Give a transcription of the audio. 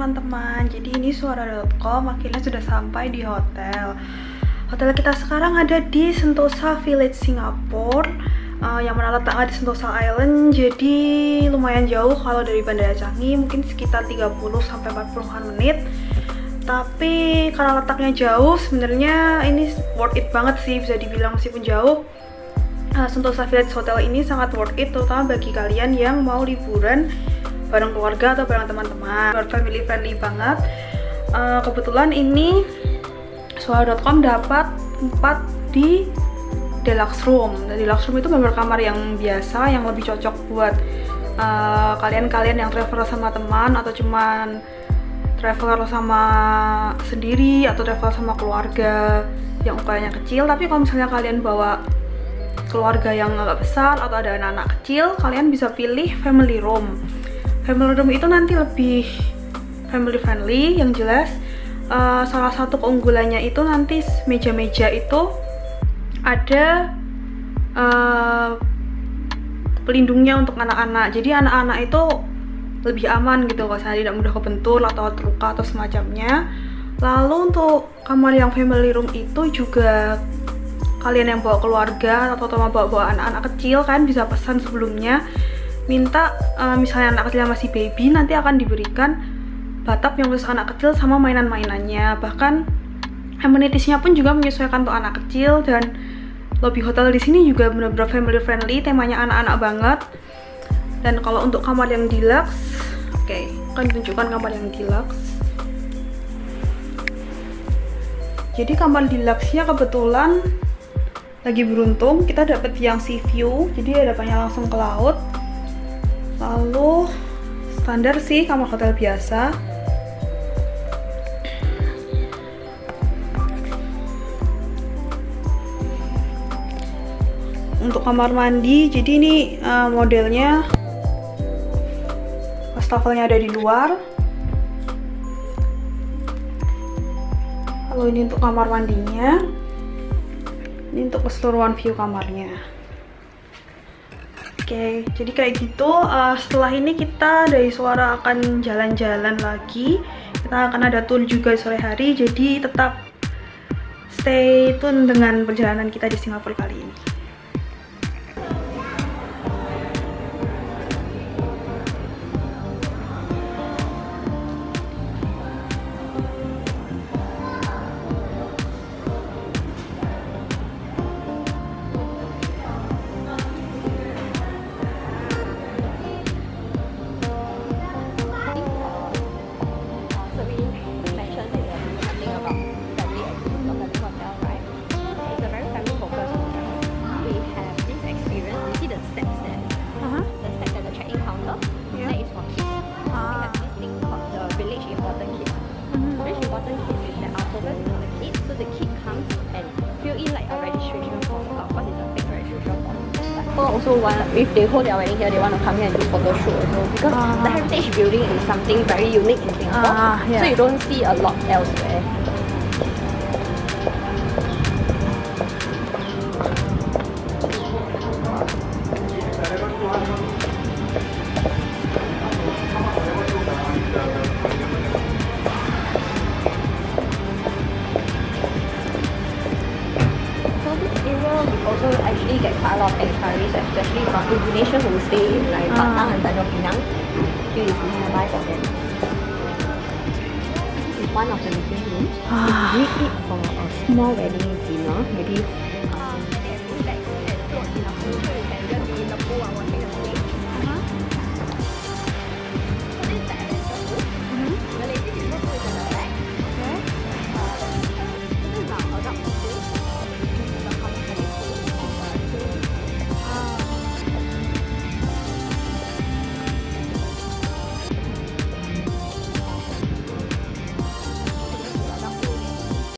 teman-teman. Jadi ini suara.com akhirnya sudah sampai di hotel. Hotel kita sekarang ada di Sentosa Village Singapura, yang mana letaknya di Sentosa Island. Jadi lumayan jauh kalau dari Bandara Changi, mungkin sekitar 30-40 menit. Tapi karena letaknya jauh, sebenarnya ini worth it banget sih, bisa dibilang meskipun jauh. Sentosa Village Hotel ini sangat worth it, terutama bagi kalian yang mau liburan bareng keluarga atau bareng teman-teman. Family friendly banget. Kebetulan ini suara.com dapat 4 di deluxe room. Deluxe room itu benar kamar yang biasa, yang lebih cocok buat kalian-kalian yang traveler sama teman, atau cuman traveler sama sendiri, atau traveler sama keluarga yang ukurannya kecil. Tapi kalau misalnya kalian bawa keluarga yang agak besar atau ada anak-anak kecil, kalian bisa pilih family room. Family room itu nanti lebih family friendly, yang jelas. Salah satu keunggulannya itu nanti meja-meja itu ada pelindungnya untuk anak-anak. Jadi anak-anak itu lebih aman gitu, kalau saya tidak mudah kebentur atau terluka atau semacamnya. Lalu untuk kamar yang family room itu juga kalian yang bawa keluarga atau bawa anak-anak kecil, kan bisa pesan sebelumnya, minta misalnya anak kecil masih baby, nanti akan diberikan batap yang khusus anak kecil sama mainan-mainannya. Bahkan amenitiesnya pun juga menyesuaikan untuk anak kecil. Dan lobby hotel di sini juga benar-benar family friendly, temanya anak-anak banget. Dan kalau untuk kamar yang deluxe, oke, akan tunjukkan kamar yang deluxe. Jadi kamar deluxe-nya kebetulan lagi beruntung, kita dapat yang sea view, jadi hadapannya langsung ke laut. Lalu standar sih kamar hotel biasa. Untuk kamar mandi, jadi ini modelnya wastafelnya ada di luar. Lalu ini untuk kamar mandinya. Ini untuk keseluruhan view kamarnya. Oke, jadi kayak gitu. Setelah ini kita dari Suara akan jalan-jalan lagi. Kita akan ada tour juga sore hari. Jadi tetap stay tune dengan perjalanan kita di Singapura kali ini. Also if they hold their wedding here, they want to come here and do photo shoot also, because the heritage building is something very unique in Singapore, so you don't see a lot elsewhere. Also actually get quite a lot of enquiries, especially from Indonesian who stay in like Batam and Tanjung Pinang. Here is nearby for them. This is one of the meeting rooms. If you need it for a small wedding dinner, maybe